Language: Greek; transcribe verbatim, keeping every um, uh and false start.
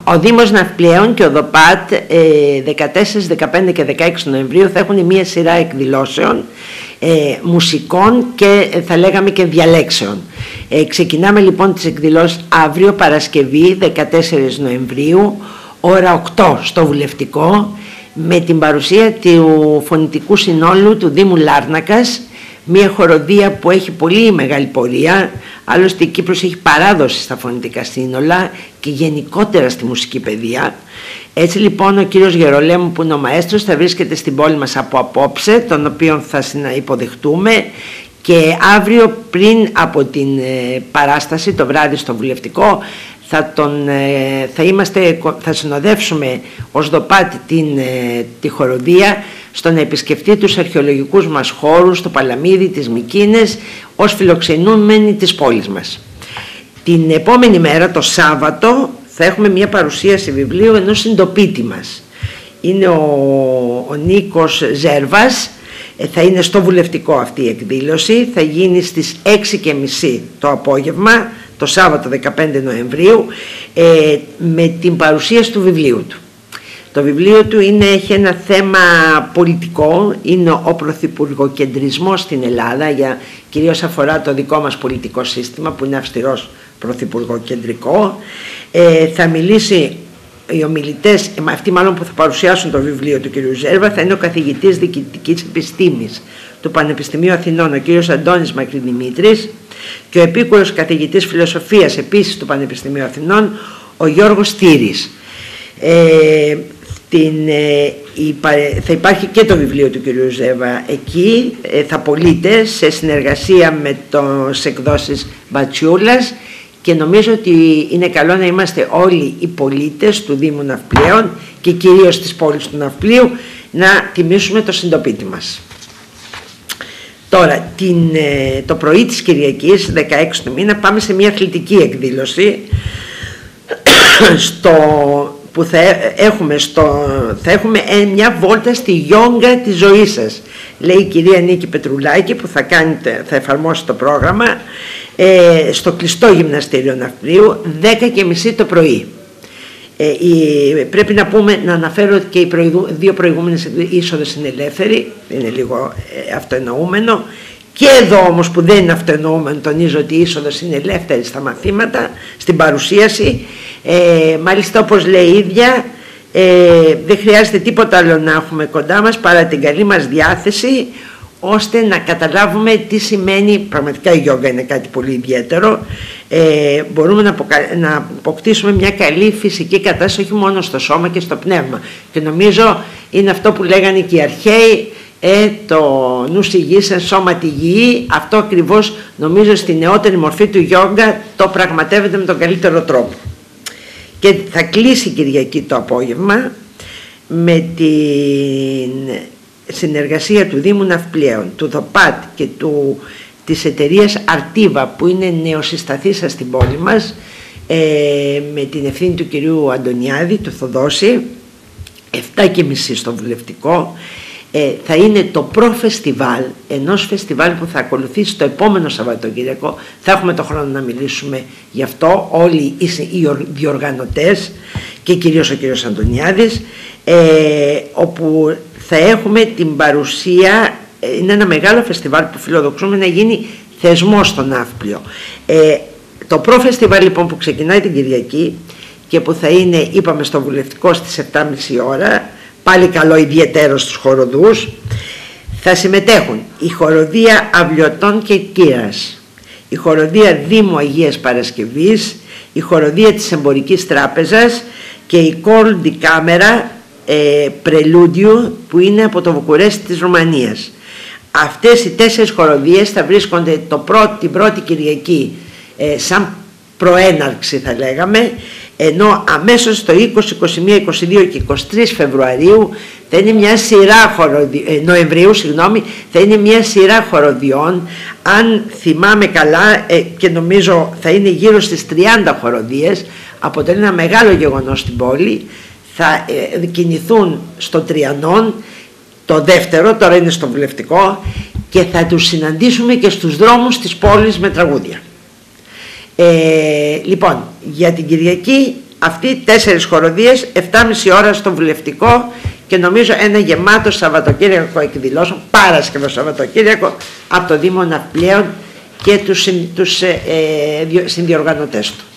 Ο Δήμος Ναυπλιαίων και ο ΔΟΠΑΤ δεκατέσσερα, δεκαπέντε και δεκαέξι Νοεμβρίου θα έχουν μία σειρά εκδηλώσεων ε, μουσικών και ε, θα λέγαμε και διαλέξεων. Ε, ξεκινάμε λοιπόν τις εκδηλώσεις αύριο Παρασκευή δεκατέσσερα Νοεμβρίου ώρα οκτώ στο Βουλευτικό με την παρουσία του Φωνητικού Συνόλου του Δήμου Λάρνακας, μια χοροδία που έχει πολύ μεγάλη πορεία. Άλλωστε η Κύπρος έχει παράδοση στα φωνητικά σύνολα και γενικότερα στη μουσική παιδεία. Έτσι λοιπόν ο κύριος Γερολέμου, που είναι ο μαέστρος, θα βρίσκεται στην πόλη μας από απόψε, τον οποίον θα υποδεχτούμε, και αύριο πριν από την παράσταση το βράδυ στο Βουλευτικό θα, τον, θα, είμαστε, θα συνοδεύσουμε ως ΔΟΠΑΤ την, τη χοροδία στο να επισκεφτεί τους αρχαιολογικούς μας χώρους, το Παλαμίδι, τις Μικίνες, ως φιλοξενούμενοι της πόλης μας. Την επόμενη μέρα, το Σάββατο, θα έχουμε μια παρουσίαση βιβλίου ενός συντοπίτη μας. Είναι ο, ο Νίκος Ζέρβας, θα είναι στο Βουλευτικό αυτή η εκδήλωση, θα γίνει στις έξι και μισή το απόγευμα, το Σάββατο δεκαπέντε Νοεμβρίου, ε, με την παρουσίαση του βιβλίου του. Το βιβλίο του είναι, έχει ένα θέμα πολιτικό, είναι ο πρωθυπουργοκεντρισμός στην Ελλάδα, για, κυρίως αφορά το δικό μας πολιτικό σύστημα που είναι αυστηρός πρωθυπουργοκεντρικό. Ε, θα μιλήσει, οι ομιλητές, αυτοί μάλλον που θα παρουσιάσουν το βιβλίο του κ. Ζέρβα, θα είναι ο καθηγητής διοικητικής επιστήμης του Πανεπιστημίου Αθηνών, ο κ. Αντώνης Μακρυδημήτρης, και ο επίκουρος καθηγητής φιλοσοφίας επίσης του Πανεπιστημίου Αθηνών, ο Γιώργος Στήρης. Ε, την, ε, υπα, θα υπάρχει και το βιβλίο του κ. Ζέρβα εκεί, ε, θα πωλείται σε συνεργασία με τις εκδόσεις Μπατσιούλας, και νομίζω ότι είναι καλό να είμαστε όλοι οι πολίτες του Δήμου Ναυπλιαίων και κυρίως της πόλης του Ναυπλίου να τιμήσουμε το συντοπίτη μας. Τώρα, την, το πρωί της Κυριακής, δεκαέξι του μήνα, πάμε σε μια αθλητική εκδήλωση στο, που θα έχουμε, στο, θα έχουμε μια βόλτα στη γιόγκα της ζωής σας, λέει η κυρία Νίκη Πετρουλάκη, που θα, κάνετε, θα εφαρμόσει το πρόγραμμα ε, στο κλειστό γυμναστήριο Ναυπλίου, δέκα και μισή το πρωί. Ε, η, πρέπει να πούμε, να αναφέρω ότι και οι προηγου, δύο προηγούμενες είσοδες είναι ελεύθεροι, είναι λίγο ε, αυτοεννοούμενο, και εδώ όμως που δεν είναι αυτοεννοούμενο, τονίζω ότι η είσοδος είναι ελεύθερη στα μαθήματα, στην παρουσίαση. Ε, μάλιστα, όπως λέει η ίδια, ε, δεν χρειάζεται τίποτα άλλο να έχουμε κοντά μας παρά την καλή μας διάθεση, ώστε να καταλάβουμε τι σημαίνει, πραγματικά η γιόγκα είναι κάτι πολύ ιδιαίτερο, ε, μπορούμε να, αποκα... να αποκτήσουμε μια καλή φυσική κατάσταση, όχι μόνο στο σώμα και στο πνεύμα, και νομίζω είναι αυτό που λέγανε και οι αρχαίοι, ε, το νους υγιής εν σώματι υγιή. Αυτό ακριβώς νομίζω στη νεότερη μορφή του γιόγκα το πραγματεύεται με τον καλύτερο τρόπο. Και θα κλείσει η Κυριακή το απόγευμα με την συνεργασία του Δήμου Ναυπλιαίων, του ΔΟΠΑΤ και του, της εταιρείας Αρτίβα, που είναι νεοσυσταθήσα στην πόλη μας, ε, με την ευθύνη του κυρίου Αντωνιάδη, του Θοδόση, επτά και μισή στο Βουλευτικό. Ε, θα είναι το προ-φεστιβάλ ενός φεστιβάλ που θα ακολουθήσει το επόμενο Σαββατοκύριακο. Θα έχουμε το χρόνο να μιλήσουμε γι' αυτό όλοι οι διοργανωτές και κυρίως ο κύριος Αντωνιάδης, ε, όπου θα έχουμε την παρουσία, είναι ένα μεγάλο φεστιβάλ που φιλοδοξούμε να γίνει θεσμό στο Ναύπλιο. Ε, το προ-φεστιβάλ λοιπόν που ξεκινάει την Κυριακή και που θα είναι, είπαμε, στο Βουλευτικό στις επτά και μισή ώρα, πάλι καλό ιδιαίτερο στους χοροδούς, θα συμμετέχουν η χοροδία Αυλιωτών και Κύρας, η χοροδία Δήμου Αγίας Παρασκευής, η χοροδία της Εμπορικής Τράπεζας και η Κόρ ντι Κάμερα ε, Πρελούντιου, που είναι από το Βουκουρέστι της Ρουμανίας. Αυτές οι τέσσερις χοροδίες θα βρίσκονται το πρώτη, την πρώτη Κυριακή ε, σαν προέναρξη, θα λέγαμε, ενώ αμέσως το είκοσι, είκοσι μία, είκοσι δύο και είκοσι τρεις Φεβρουαρίου θα είναι μια σειρά χοροδι... ε, Νοεμβρίου, συγγνώμη, θα είναι μια σειρά χοροδιών, αν θυμάμαι καλά, ε, και νομίζω θα είναι γύρω στις τριάντα χοροδίες, αποτελεί ένα μεγάλο γεγονός στην πόλη. Θα ε, κινηθούν στο Τριανόν, το δεύτερο, τώρα είναι στο Βουλευτικό, και θα τους συναντήσουμε και στους δρόμους της πόλης με τραγούδια. Ε, λοιπόν, για την Κυριακή αυτοί τέσσερις χοροδίες, επτά και μισή ώρα στο Βουλευτικό και νομίζω ένα γεμάτο Σαββατοκύριακο εκδηλώσεων, Παρασκευό Σαββατοκύριακο, από το Δήμο Ναυπλιαίων και τους, τους ε, ε, συνδιοργανωτές του.